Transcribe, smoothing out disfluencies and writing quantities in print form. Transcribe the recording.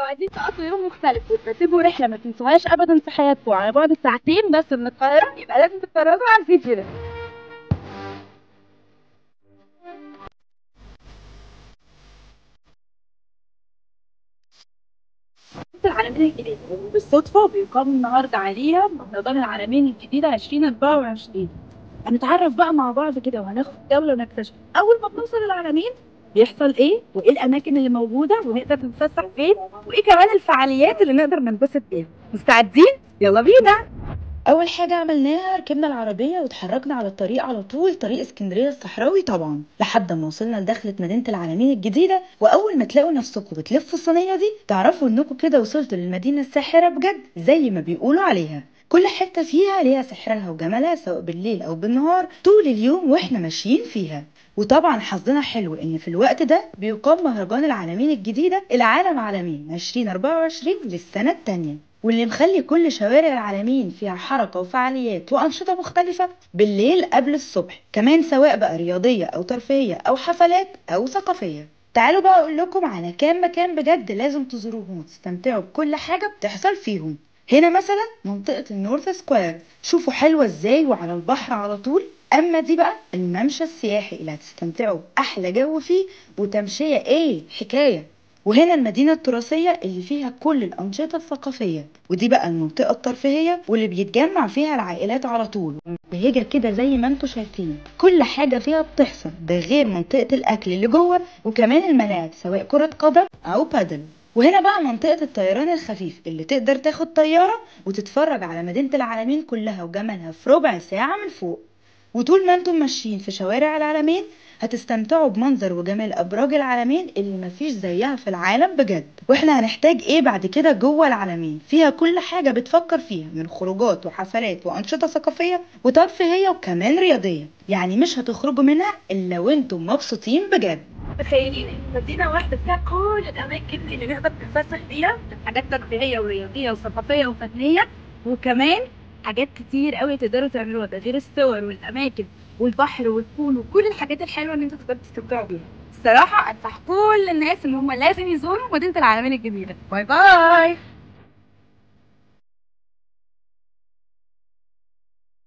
عايزين تقضوا يوم مختلف وترتبوا رحلة ما تنسوهاش أبدا في حياتكم على بعد ساعتين بس من القاهرة، يبقى لازم تتفرجوا على الفيديو ده. العالمين الجديدة بالصدفة بيقام النهاردة عليها مهرجان العالمين الجديدة 2024. هنتعرف بقى مع بعض كده وهناخد جولة ونكتشف أول ما بنوصل العالمين بيحصل إيه وإيه الأماكن اللي موجودة ونقدر نتفسح فين وإيه كمان الفعاليات اللي نقدر ننبسط بيها. مستعدين؟ يلا بينا! اول حاجه عملناها ركبنا العربيه واتحركنا على الطريق على طول، طريق اسكندريه الصحراوي طبعا، لحد ما وصلنا لدخله مدينه العالمين الجديده. واول ما تلاقوا نفسكم بتلفوا الصينيه دي تعرفوا انكم كده وصلتوا للمدينه الساحره بجد زي ما بيقولوا عليها. كل حته فيها ليها سحرها وجمالها سواء بالليل او بالنهار طول اليوم واحنا ماشيين فيها. وطبعا حظنا حلو ان في الوقت ده بيقام مهرجان العالمين الجديده العالم عالمين 2024 للسنه الثانيه، واللي مخلي كل شوارع العالمين فيها حركة وفعاليات وأنشطة مختلفة بالليل قبل الصبح كمان، سواء بقى رياضية أو ترفيهية أو حفلات أو ثقافية. تعالوا بقى أقول لكم على كام مكان بجد لازم تزوروهم وتستمتعوا بكل حاجة بتحصل فيهم. هنا مثلا منطقة النورث سكوير، شوفوا حلوة ازاي وعلى البحر على طول. اما دي بقى الممشى السياحي اللي هتستمتعوا بأحلى جو فيه وتمشية ايه حكاية. وهنا المدينة التراثية اللي فيها كل الأنشطة الثقافية، ودي بقى المنطقة الترفيهية واللي بيتجمع فيها العائلات على طول مبهجة كده زي ما انتوا شايفين، كل حاجة فيها بتحصل. ده غير منطقة الأكل اللي جوه وكمان الملاعب سواء كرة قدم أو بادل. وهنا بقى منطقة الطيران الخفيف اللي تقدر تاخد طيارة وتتفرج على مدينة العالمين كلها وجمالها في ربع ساعة من فوق. وطول ما انتم ماشيين في شوارع العالمين هتستمتعوا بمنظر وجمال ابراج العالمين اللي مفيش زيها في العالم بجد. واحنا هنحتاج ايه بعد كده جوه العالمين؟ فيها كل حاجة بتفكر فيها من خروجات وحفلات وانشطة ثقافية وترفيهية وكمان رياضية، يعني مش هتخرجوا منها الا وانتم مبسوطين بجد. تخيلين مدينة واحدة فيها كل الأماكن اللي نقدر نتفسح فيها، حاجات ترفيهية ورياضية وثقافية وفنية، وكمان حاجات كتير قوي تقدروا تعملوها، ده غير الصور والأماكن والبحر والبول وكل الحاجات الحلوة اللي انتوا تقدروا تستمتعوا بيها. الصراحة أنصح كل الناس إن هم لازم يزوروا مدينة العالمين الجديدة. باي باي!